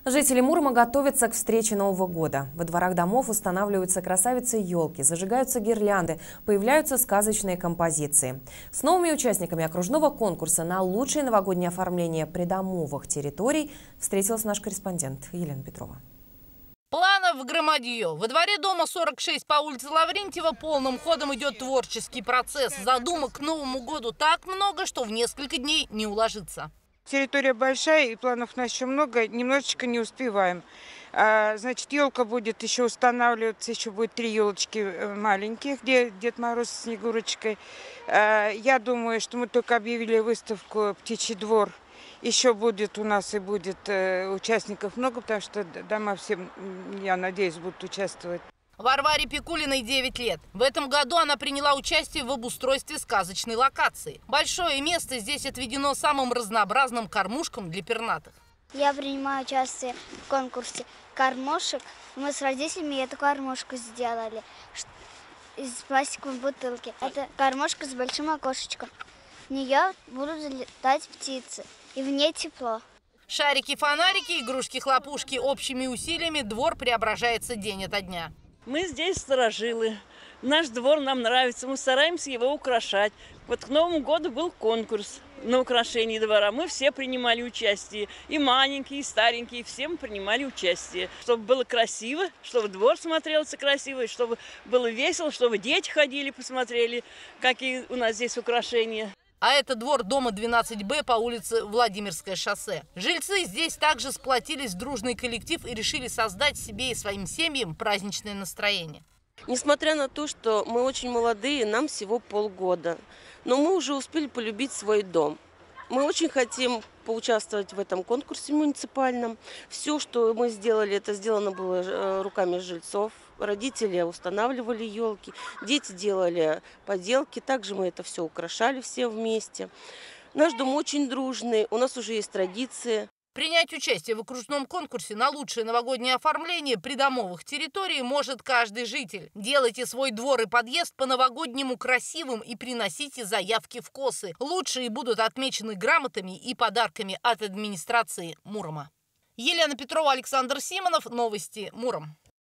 Жители Мурома готовятся к встрече Нового года. Во дворах домов устанавливаются красавицы-елки, зажигаются гирлянды, появляются сказочные композиции. С новыми участниками окружного конкурса на лучшее новогоднее оформление придомовых территорий встретилась наш корреспондент Елена Петрова. Планов в громадье. Во дворе дома 46 по улице Лаврентьева полным ходом идет творческий процесс. Задумок к Новому году так много, что в несколько дней не уложится. Территория большая и планов у нас еще много, немножечко не успеваем. Значит, елка будет еще устанавливаться, еще будет 3 елочки маленьких, где Дед Мороз с Снегурочкой. Я думаю, что мы только объявили выставку «Птичий двор». Еще будет у нас и будет участников много, потому что дома все, я надеюсь, будут участвовать. Варваре Пикулиной 9 лет. В этом году она приняла участие в обустройстве сказочной локации. Большое место здесь отведено самым разнообразным кормушкам для пернатых. Я принимаю участие в конкурсе кормушек. Мы с родителями эту кормушку сделали из пластиковой бутылки. Это кормушка с большим окошечком. В нее будут залетать птицы, и в ней тепло. Шарики, фонарики, игрушки-хлопушки. Общими усилиями двор преображается день ото дня. Мы здесь старожилы. Наш двор нам нравится, мы стараемся его украшать. Вот к Новому году был конкурс на украшение двора. Мы все принимали участие. И маленькие, и старенькие, все мы принимали участие. Чтобы было красиво, чтобы двор смотрелся красиво, чтобы было весело, чтобы дети ходили, посмотрели, какие у нас здесь украшения. А это двор дома 12Б по улице Владимирское шоссе. Жильцы здесь также сплотились в дружный коллектив и решили создать себе и своим семьям праздничное настроение. Несмотря на то, что мы очень молодые, нам всего полгода, но мы уже успели полюбить свой дом. Мы очень хотим поучаствовать в этом конкурсе муниципальном. Все, что мы сделали, это сделано было руками жильцов. Родители устанавливали елки, дети делали поделки. Также мы это все украшали все вместе. Наш дом очень дружный, у нас уже есть традиции. Принять участие в окружном конкурсе на лучшее новогоднее оформление придомовых территорий может каждый житель. Делайте свой двор и подъезд по-новогоднему красивым и приносите заявки в КОСы. Лучшие будут отмечены грамотами и подарками от администрации Мурома. Елена Петрова, Александр Симонов. Новости Муром.